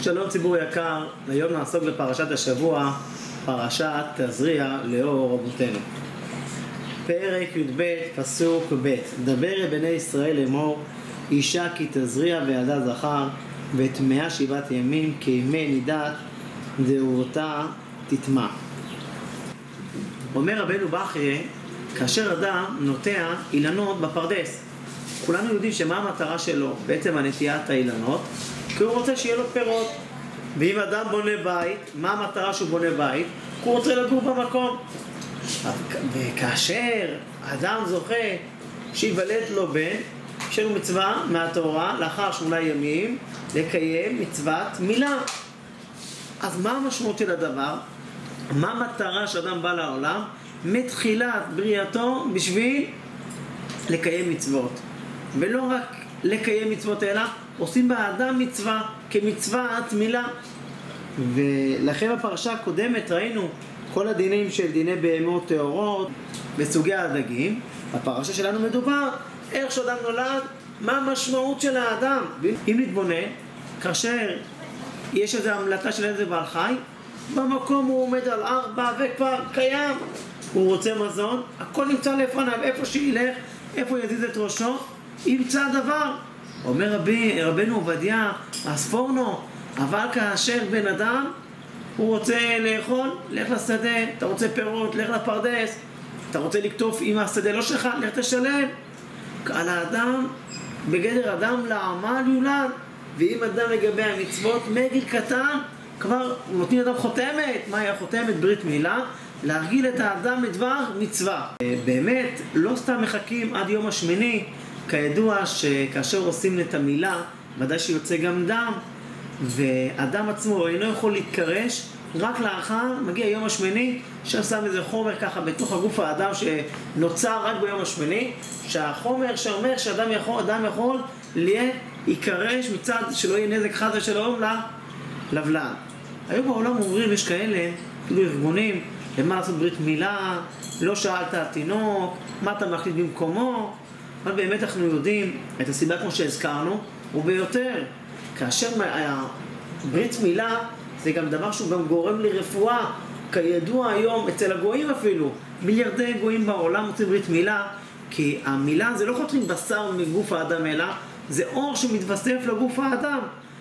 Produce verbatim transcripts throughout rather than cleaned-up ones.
שלום ציבור יקר, היום נעסוק בפרשת השבוע, פרשת תזריע לאור רבותינו. פרק י"ב פסוק ב' דבר אל בני ישראל לאמור, אישה כי תזריע וילדה זכר ואת מאה שבעת ימים כימי נידת דעורתה תטמע. אומר רבנו בחייה, כאשר אדם נוטע אילנות בפרדס, כולנו יודעים שמה המטרה שלו, בעצם הנטיית האילנות, כי הוא רוצה שיהיה לו פירות. ואם אדם בונה בית, מה המטרה שהוא בונה בית? הוא רוצה לגור במקום. וכאשר אדם זוכה שיוולד לו בן, יש לנו מצווה מהתורה לאחר שמונה ימים לקיים מצוות מילה. אז מה המשמעות של הדבר? מה המטרה שאדם בא לעולם? מתחילת בריאתו בשביל לקיים מצוות, ולא רק לקיים מצוות אלא עושים באדם מצווה כמצוות מילה. ולכן בפרשה הקודמת ראינו כל הדינים של דיני בהמות טהורות בסוגי הדגים. בפרשה שלנו מדובר איך שאדם נולד, מה המשמעות של האדם. אם נתבונן, כאשר יש איזו המלטה של איזה בעל חי, במקום הוא עומד על ארבע וכבר קיים, הוא רוצה מזון, הכל נמצא לפניו, איפה שילך, איפה יזיז את ראשו, ימצא דבר. אומר רבי, רבנו עובדיה, הספורנו, אבל כאשר בן אדם הוא רוצה לאכול, לך לשדה, אתה רוצה פירות, לך לפרדס, אתה רוצה לקטוף עם השדה לא שלך, לך תשלם. על האדם, בגדר אדם לעמל יולד, ואם אדם לגבי המצוות מגיל קטן, כבר נותנים אדם חותמת. מה היה חותמת? ברית מילה, להרגיל את האדם לדבר מצווה. באמת, לא סתם מחכים עד יום השמיני, כידוע שכאשר עושים את המילה, ודאי שיוצא גם דם, ואדם עצמו אינו יכול להתקרש, רק לאחר מגיע יום השמיני, ששם איזה חומר ככה בתוך הגוף האדם שנוצר רק ביום השמיני, שהחומר שאומר שאדם יכול, אדם יכול להיקרש מצד שלא יהיה נזק חד ושלום לבלן. היום בעולם אומרים, יש כאלה, כאילו ארגונים, למה לעשות ברית מילה, לא שאלת התינוק, מה אתה מחליט במקומו, אבל באמת אנחנו יודעים את הסיבה כמו שהזכרנו, וביותר, כאשר ברית מילה זה גם דבר שהוא גם גורם לרפואה, כידוע היום אצל הגויים אפילו, מיליארדי גויים בעולם עושים ברית מילה, כי המילה זה לא חותכים בשר מגוף האדם אלא, זה אור שמתווסף לגוף האדם,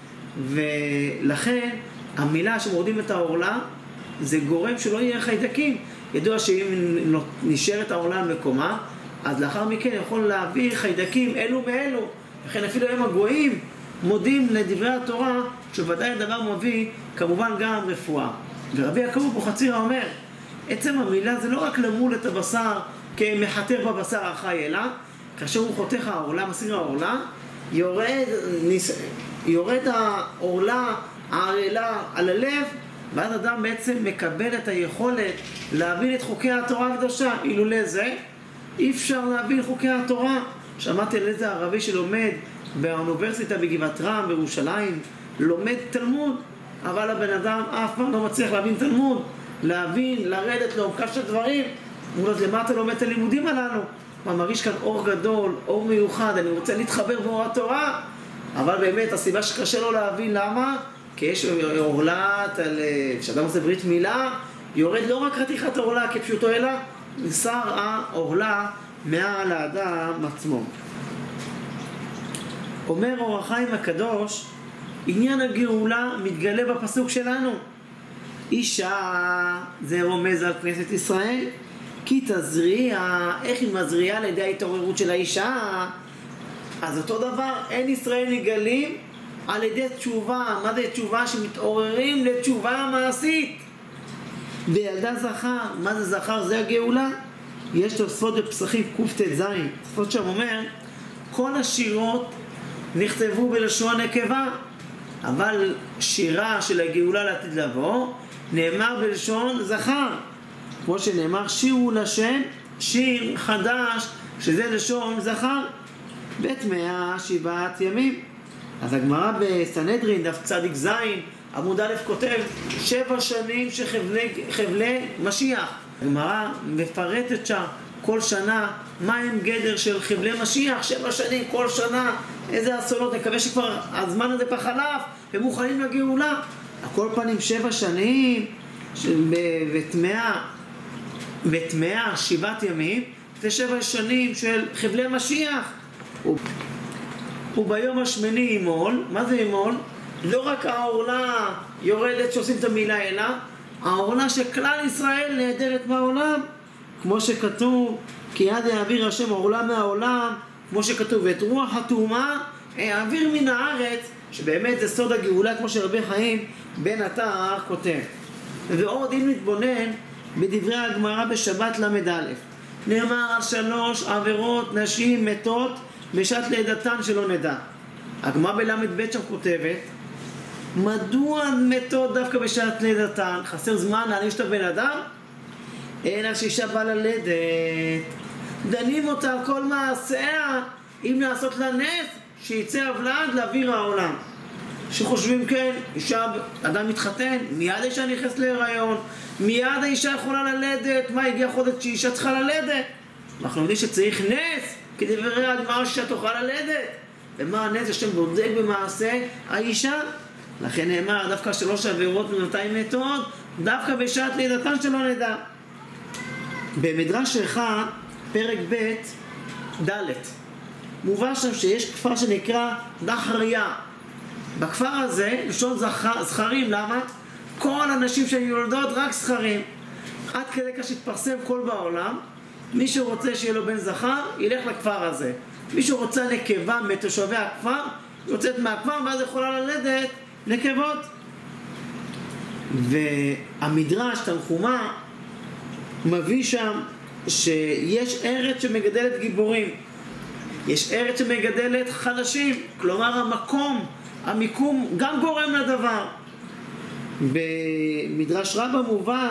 ולכן המילה שמורדים את העורלה, זה גורם שלא יהיה חיידקים. ידוע שאם נשאר את העורלה על מקומה, אז לאחר מכן יכול להביא חיידקים אלו מאלו. לכן אפילו הם הגויים מודים לדברי התורה, שוודאי הדבר מביא כמובן גם רפואה. ורבי יעקב אבוחצירא אומר, עצם המילה זה לא רק למול את הבשר כמחתך בבשר החי, אלא כאשר הוא חותך העורלה, מסיר העורלה, יורד, יורד העורלה, הערלה על הלב, ואז אדם בעצם מקבל את היכולת להבין את חוקי התורה הקדושה. אילולא זה אי אפשר להבין חוקי התורה. שמעתי על איזה ערבי שלומד באוניברסיטה בגבעת רם בירושלים, לומד תלמוד, אבל הבן אדם אף פעם לא מצליח להבין תלמוד, להבין, לרדת לעומקם של דברים. הוא אומר, למה אתה לומד את הלימודים הללו? הוא מרגיש כאן אור גדול, אור מיוחד, אני רוצה להתחבר באור התורה, אבל באמת הסיבה שקשה לו להבין, למה? כי יש עורלת, כשאדם עושה ברית מילה, יורד לא רק חתיכת העורלה כפשוטו, אלא נסר העורלה מעל האדם עצמו. אומר אור החיים הקדוש, עניין הגאולה מתגלה בפסוק שלנו. אישה, זה רומז על כנסת ישראל, כי תזריע, איך היא מזריעה לידי ההתעוררות של האישה? אז אותו דבר, אין ישראל נגלים על ידי תשובה. מה זה תשובה? שמתעוררים לתשובה מעשית. וילדה זכר, מה זה זכר? זה הגאולה. יש תוספות בפסחים קט"ז, תוספות שם אומר, כל השירות נכתבו בלשון נקבה, אבל שירה של הגאולה לעתיד לבוא נאמר בלשון זכר, כמו שנאמר שירו לשם, שיר חדש, שזה לשון זכר, בית מאה שבעת ימים. אז הגמרא בסנהדרין דף צדיק זין עמוד א' כותב שבע שנים שחבלי חבלי משיח. הגמרא מפרטת שם כל שנה מה הם גדר של חבלי משיח, שבע שנים, כל שנה, איזה אסונות, נקווה שכבר הזמן הזה כבר חלף, הם מוכנים לגאולה. על כל פנים שבע שנים, וטמאה, וטמאה, שבעת ימים, זה שבע שנים של חבלי משיח. וביום השמיני ימול, מה זה ימול? לא רק העורלה יורדת שעושים את המילה, אלא העורלה שכלל ישראל נהדרת מהעולם, כמו שכתוב, כי יד יעביר השם עורלה מהעולם, כמו שכתוב, ואת רוח התאומה העביר מן הארץ, שבאמת זה סוד הגאולה, כמו שרבי חיים בן עטר כותב. ועוד אם נתבונן בדברי הגמרא בשבת למד א', נאמר על שלוש עבירות נשים מתות בשעת לידתן שלא נדע. הגמרא בלמד ב' שם כותבת, מדוע מתות דווקא בשעת לידתן? חסר זמן להעניש את הבן אדם? אלא שאישה באה ללדת, דנים אותה על כל מעשיה, אם לעשות לה נס, שיצא הוולד לאוויר העולם. שחושבים כן, אישה, אדם מתחתן, מיד האישה נכנס להיריון, מיד האישה יכולה ללדת, מה הגיע חודש שאישה צריכה ללדת? אנחנו יודעים שצריך נס, כדי לברר הגמרא שאישה תוכל ללדת. ומה הנס? השם בודק במעשה האישה. לכן נאמר, דווקא שלוש עבירות ממתי מתות, דווקא בשעת לידתן שלא נדע. במדרש אחד, פרק ב' ד', מובא שם שיש כפר שנקרא דחריה. בכפר הזה, לשון זכרים, למה? כל הנשים שהן יולדות רק זכרים. עד כדי כך שהתפרסם כל בעולם, מי שרוצה שיהיה לו בן זכר, ילך לכפר הזה. מי שרוצה נקבה מתושבי הכפר, יוצאת מהכפר ואז יכולה ללדת נקבות. והמדרש, תנחומה, מביא שם שיש ארץ שמגדלת גיבורים. יש ארץ שמגדלת חלשים, כלומר המקום, המיקום גם גורם לדבר. במדרש רבה מובא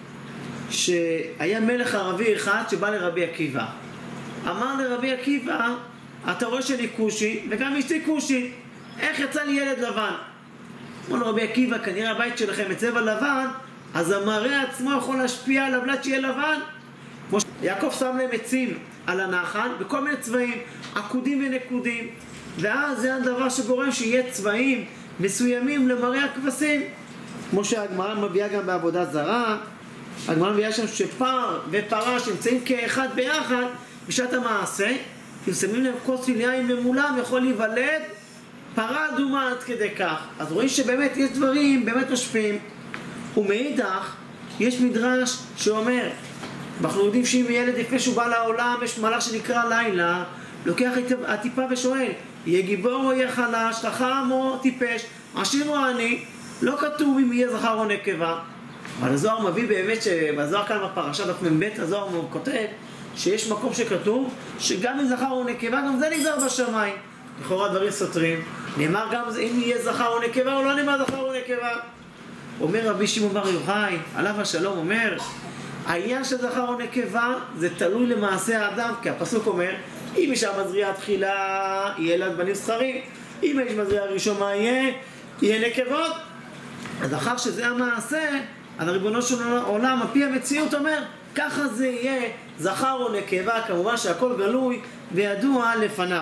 שהיה מלך ערבי אחד שבא לרבי עקיבא. אמר לרבי עקיבא, אתה רואה שאני כושי וגם אשתי כושי, איך יצא לי ילד לבן? אמר לו רבי עקיבא, כנראה הבית שלכם בצבע לבן, אז המראה עצמו יכול להשפיע על הבלט שיהיה לבן. כמו שיעקב שם להם עצים על הנחל בכל מיני צבעים, עקודים ונקודים, ואז זה הדבר שגורם שיהיה צבעים מסוימים למראה הכבשים. כמו שהגמרא מביאה גם בעבודה זרה, הגמרא מביאה שם שפר ופרה שנמצאים כאחד ביחד בשעת המעשה, אם שמים להם כוס של יין ממולם, יכול להיוולד פרה אדומה עד כדי כך. אז רואים שבאמת יש דברים באמת משפיעים. ומאידך יש מדרש שאומר, אנחנו יודעים שאם ילד לפני שהוא בא לעולם יש מלאך שנקרא לילה, לוקח את הטיפה ושואל, יהיה גיבור או יהיה חלש, חכם או טיפש, עשיר או עני, לא כתוב אם יהיה זכר או נקבה. אבל הזוהר מביא באמת, שבזוהר כאן בפרשה דף מ"ב, הזוהר כותב שיש מקום שכתוב שגם אם זכר או נקבה, גם זה נגזר בשמיים. לכאורה דברים סותרים, נאמר גם אם יהיה זכר או נקבה או לא נאמר זכר או נקבה. אומר רבי שמעון בר יוחאי, עליו השלום, אומר, העניין של זכר או נקבה זה תלוי למעשה האדם, כי הפסוק אומר, אם אישה מזריעה תחילה, יהיה לה בנים זכרים, אם האיש מזריעה ראשון, מה יהיה? יהיה נקבות. אז אחר שזה המעשה, אז הריבונו של עולם, על פי המציאות אומר, ככה זה יהיה זכר או נקבה, כמובן שהכל גלוי וידוע לפניו.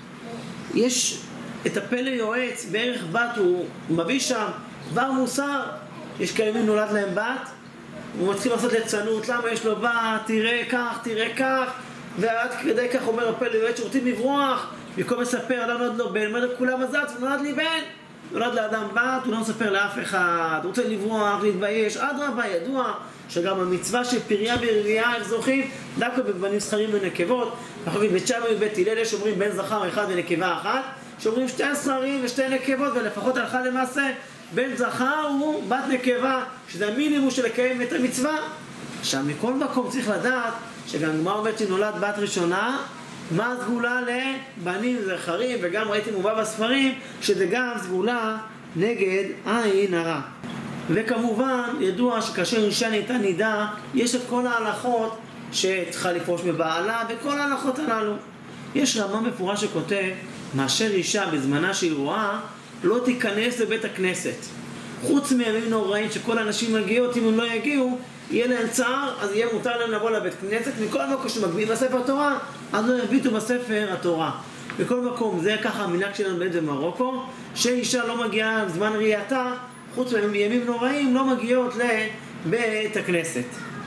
יש את הפלא יועץ, בערך בת, הוא מביא שם דבר מוסר, יש כאלה נולד להם בת, הוא מתחיל לעשות ליצנות, למה יש לו בת, תראה כך, תראה כך, ועד כדי כך אומר הפלא יועץ שרוצים לברוח, במקום מספר, אדם נולד לו בן, אומר לכולם מזל, נולד לי בן, נולד לאדם בת, הוא לא מספר לאף אחד, הוא רוצה לברוח, להתבייש, אדרבה, ידוע שגם המצווה של פריה ורבייה, איך זוכים, דווקא בבנים זכרים ונקבות, אנחנו בית שמאי ובית הלל יש אומרים בן זכר אחד ונקבה אחת, שאומרים שתי זכרים ושתי נקבות, ולפחות הלכה למעשה, בן זכר הוא בת נקבה, שזה המינימום של לקיים את המצווה. עכשיו, מכל מקום צריך לדעת, שגם גמרא אומרת שנולד בת ראשונה, מה סגולה לבנים זכרים, וגם ראיתי מובא בספרים, שזה גם סגולה נגד עין הרע. וכמובן, ידוע שכאשר אישה נהייתה נידה, יש את כל ההלכות שצריכה לפרוש מבעלה, וכל ההלכות הללו. יש רמה מפורש שכותב, מאשר אישה בזמנה שהיא רואה, לא תיכנס לבית הכנסת. חוץ מימים נוראים שכל האנשים מגיעות, אם הם לא יגיעו, יהיה להם צער, אז יהיה מותר להם לבוא לבית כנסת. מכל מקום שמגביעים בספר התורה, אז לא ירביטו בספר התורה. בכל מקום, זה ככה המנהג שלנו בעת במרוקו, שאישה לא מגיעה בזמן ראייתה, חוץ מימים נוראים, לא מגיעות לבית הכנסת.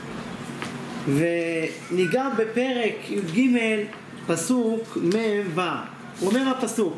וניגע בפרק י"ג פסוק מ"ו. הוא אומר הפסוק: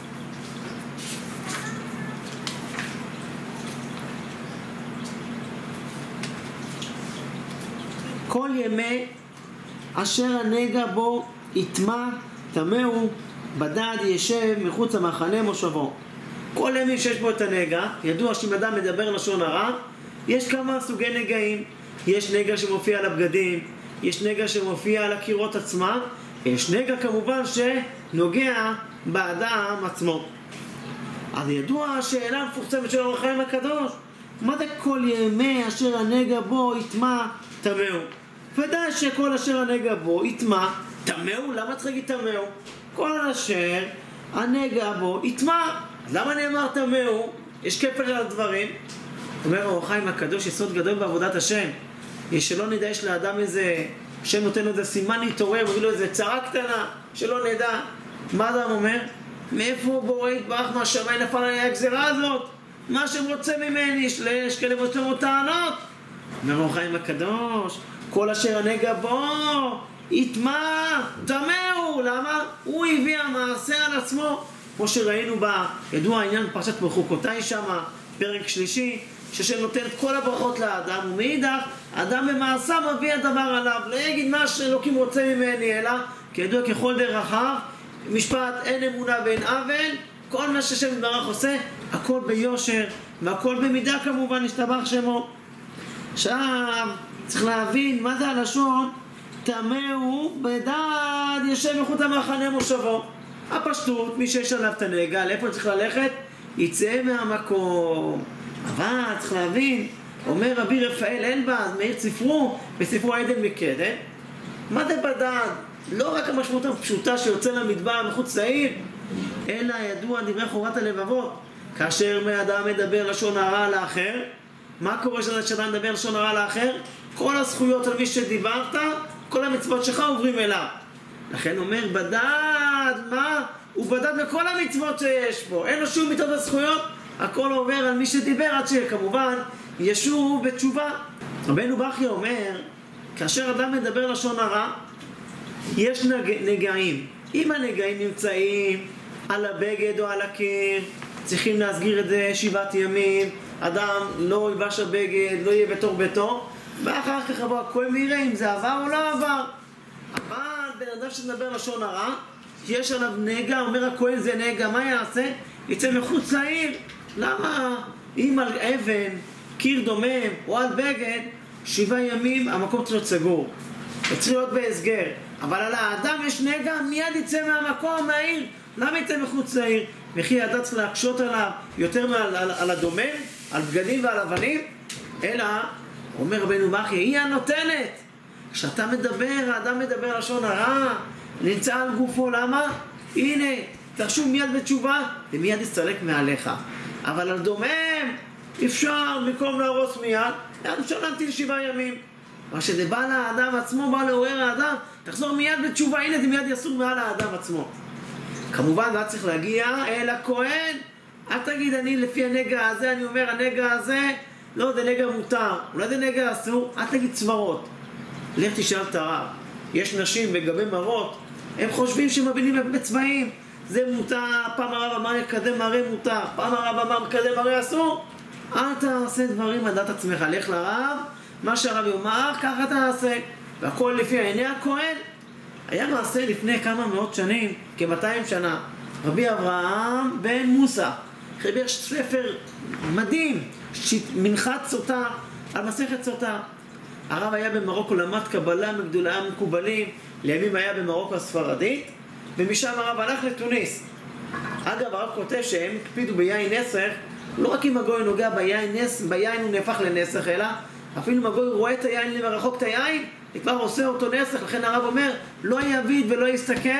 כל ימי אשר הנגע בו יטמע טמאו, בדד ישב מחוץ למחנה מושבו. כל ימי שיש בו את הנגע, ידוע שאם אדם מדבר לשון הרע, יש כמה סוגי נגעים. יש נגע שמופיע על הבגדים, יש נגע שמופיע על הקירות עצמה, יש נגע כמובן שנוגע באדם עצמו. אז ידוע השאלה המפורסמת של אור החיים הקדוש, מה זה כל ימי אשר הנגע בו יטמע טמאו? ודאי שכל אשר הנגע בו יטמע טמאו. למה צריך להגיד טמאו? כל אשר הנגע בו יטמע. למה נאמר טמאו? יש כפל על הדברים. אומר אור החיים הקדוש, יסוד גדול בעבודת השם. יש שלא נדע, יש לאדם איזה, השם נותן לו איזה סימן להתעורר, מביא לו איזה צרה קטנה, שלא נדע. מה אדם אומר? מאיפה בורא יתברך מהשמיים נפל עליי הגזירה הזאת? מה שהם רוצה ממני, יש כאלה מוצאים טענות. אומר אור החיים הקדוש, כל אשר הנגע בו יטמע טמאו. למה? הוא הביא המעשה על עצמו, כמו שראינו בידוע העניין פרשת בחוקותיי שמה, פרק שלישי, ששם נותן את כל הברכות לאדם, ומאידך האדם במעשה מביא הדבר עליו. לא יגיד מה שאלוקים רוצה ממני, אלא כידוע ככל דרכיו, משפט אין אמונה ואין עוול. כל מה ששם יתברך עושה, הכל ביושר והכל במידה, כמובן ישתבח שמו. עכשיו צריך להבין מה זה הלשון טמאו, בדד ישב מחוץ למחנה מושבו. הפשטות, מי שיש עליו את הנגע, לאיפה צריך ללכת? יצא מהמקום. אבל צריך להבין, אומר רבי רפאל אלבז, מאיר ספרו, בספרו עדן מקדם, מה זה בדד? לא רק המשמעות הפשוטה שיוצא למדבר מחוץ לעיר, אלא ידוע דברי חורת הלבבות. כאשר אדם מדבר לשון הרע לאחר, מה קורה כשאדם מדבר לשון הרע לאחר? כל הזכויות על מי שדיברת, כל המצוות שלך עוברים אליו. לכן אומר בדד, מה? הוא בדד בכל המצוות שיש בו, אין לו שום מצוות הזכויות, הכל עובר על מי שדיבר, עד שכמובן ישוב בתשובה. רבנו בכיה אומר, כאשר אדם מדבר לשון הרע, יש נג... נגעים. אם הנגעים נמצאים על הבגד או על הקיר, צריכים להסגיר את זה שבעת ימים, אדם לא ילבש הבגד, לא יהיה בתור ביתו, ואחר כך יבוא הכהן ויראה אם זה עבר או לא עבר. אבל בן אדם שמדבר לשון הרע, יש עליו נגע, אומר הכהן זה נגע, מה יעשה? יצא מחוץ לעיר. למה? אם על אבן, קיר דומם או על בגד, שבעה ימים המקום צריך להיות סגור, צריך להיות בהסגר. אבל על האדם יש נגע, מיד יצא מהמקום, מהעיר. למה יצא מחוץ לעיר? וכי האדם צריך להקשות עליו יותר מעל על, על הדומם, על בגדים ועל אבנים? אלא, אומר רבנו בכיה, היא הנותנת. כשאתה מדבר, האדם מדבר לשון הרע, נמצא על גופו. למה? הנה, תרשו מיד בתשובה, ומיד יסתלק מעליך. אבל על דומם, אפשר במקום להרוס מיד, אפשר להמתין שבעה ימים. אבל כשזה בא לאדם עצמו, בא לעורר האדם, תחזור מיד בתשובה, הנה זה מיד יסור מעל האדם עצמו. כמובן, מה צריך להגיע? אל הכהן. אל תגיד, אני לפי הנגע הזה, אני אומר, הנגע הזה, לא, זה נגע מותר, אולי זה נגע אסור, אל תגיד צווארות. לך תשאל את הרב. יש נשים בגבי מרות, הם חושבים שמבינים בצבעים. זה מותר, פעם הרב אמר יקדם מראה מותר, פעם הרב אמר יקדם מראה אסור. אל תעשה דברים על דעת עצמך, לך לרב, מה שהרב יאמר, ככה תעשה. והכל לפי עיני הכהן. היה מעשה לפני כמה מאות שנים, כ-מאתיים שנה, רבי אברהם בן מוסא, חיבר ספר מדהים, מנחת סוטה, על מסכת סוטה. הרב היה במרוקו, למד קבלה מגדולי המקובלים, לימים היה במרוקו הספרדית, ומשם הרב הלך לתוניס. אגב, הרב כותב שהם הקפידו ביין נסך, לא רק אם הגוי נוגע ביין, נס, ביין הוא נהפך לנסך, אלא אפילו אם הגוי רואה את היין ומרחוק את היין, כבר עושה אותו נסך. לכן הרב אומר, לא יביט ולא יסתכל,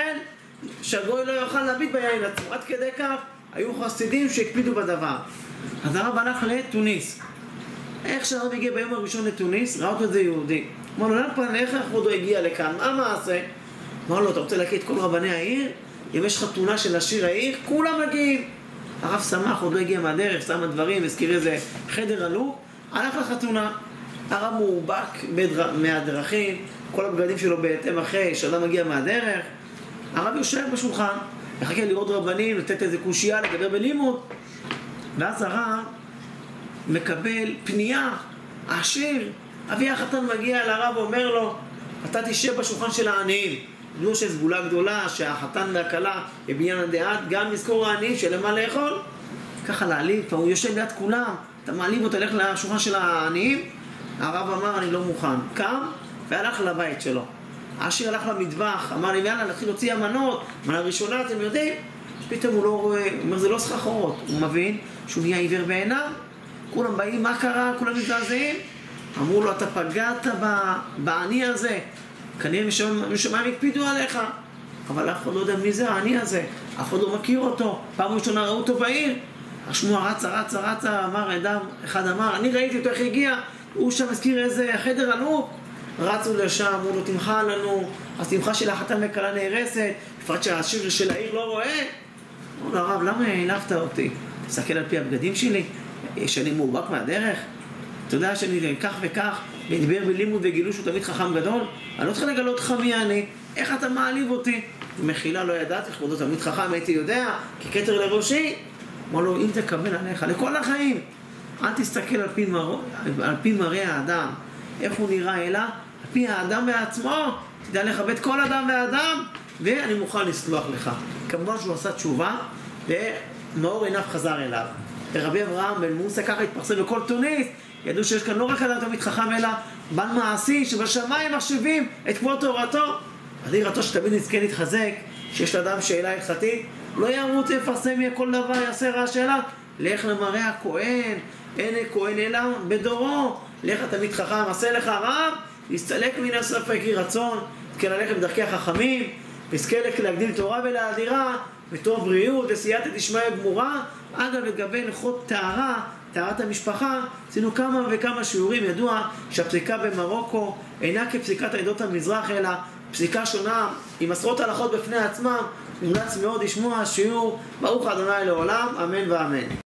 שהגוי לא יוכל להביט ביין עצמו. עד כדי כך היו חסידים שהקפידו בדבר. אז הרב הלך לתוניס. איך שהרב הגיע ביום הראשון לתוניס, ראה אותו איזה יהודי. אמר לו, למה, איך כבודו הגיע לכאן? מה מעשה? אמר לו, אתה רוצה להקיא את כל רבני העיר? אם יש חתונה של עשיר העיר, כולם מגיעים. הרב שמח, עוד לא הגיע מהדרך, שם הדברים, הזכיר איזה חדר עלו, הלך לחתונה. הרב מאובק בדר... מהדרכים, כל הבגדים שלו בהתאם אחרי, שאדם מגיע מהדרך. הרב יושב בשולחן, מחכה לראות רבנים, לתת איזה קושייה, לדבר בלימוד. ואז הרב מקבל פנייה, העשיר, אבי החתן מגיע לרב ואומר לו, אתה תשב בשולחן של העניים. לא שיש סגולה גדולה, שהחתן והכלה בבניין הדעת, גם נזכור העניים שאין מה לאכול. ככה להעליב, הוא יושב ליד כולם, אתה מעליב אותו, הלך לשולחן של העניים. הרב אמר, אני לא מוכן. קם והלך לבית שלו. העשיר הלך למטבח, אמר לי, יאללה, נתחיל להוציא אמנות, מנה ראשונה, אתם יודעים? פתאום הוא לא רואה, הוא אומר, זה לא סחרחורות. הוא מבין שהוא נהיה עיוור בעיניו. כולם באים, מה קרה? כולם מזעזעים. אמרו לו, אתה פגעת בעני הזה. כנראה משמיים הקפידו עליך. אבל אף אחד לא יודע מי זה העני הזה. אף אחד לא מכיר אותו. פעם ראשונה ראו אותו בעיר. השמועה רצה, רצה, רצה, אמר אדם, אחד אמר, אני ראיתי אותו איך הגיע. הוא שם הזכיר איזה חדר עלו. רצו לשם, אמרו לו, תמחה לנו. אז תמחה של החתן וכלה נהרסת. בפרט שהשיר של העיר לא רואה. אמרו לו, הרב, למה העלבת אותי? תסתכל על פי הבגדים שלי. שאני מאובק מהדרך. אתה יודע שאני כך וכך, מדבר בלימוד וגילו שהוא תמיד חכם גדול. אני לא צריך לגלות לך מי אני. איך אתה מעליב אותי? מחילה לא ידעתי, כבודו תמיד חכם, הייתי יודע, ככתר לראשי. אמר לו, אם תקבל עליך, לכל החיים. אל תסתכל על פי, מר... על פי מראה האדם. איך הוא נראה אלא? על פי האדם בעצמו. תדע לכבד כל אדם ואדם, ואני מוכן לסלוח לך. כמובן שהוא עשה תשובה, ומאור עיניו חזר אליו. ורבי אברהם בן מוסא ככה התפרסם בכל תוניס. ידעו שיש כאן לא רק אדם תמיד חכם, אלא בן מעשי שבשמיים מחשבים את כמו תורתו. אז יראתו שתמיד נזכה להתחזק, שיש לאדם שאלה הלכתית, לא ימות יפרסם יהיה כל דבר, יעשה רע שאלה. לך למראה הכהן, אין כהן אלא בדורו. לך תמיד חכם, עשה לך רב, יסתלק מן הספק יהי רצון, תזכה ללכת בדרכי החכמים, תזכה להגדיל תורה ולאדירה, וטוב בריאות, לסייעתא דשמיא גמורה. אגב, לגבי הלכות טהרה, טהרת המשפחה, עשינו כמה וכמה שיעורים. ידוע שהפסיקה במרוקו אינה כפסיקת עדות המזרח, אלא פסיקה שונה עם עשרות הלכות בפני עצמם. מומלץ מאוד לשמוע שיעור ברוך ה' לעולם, אמן ואמן.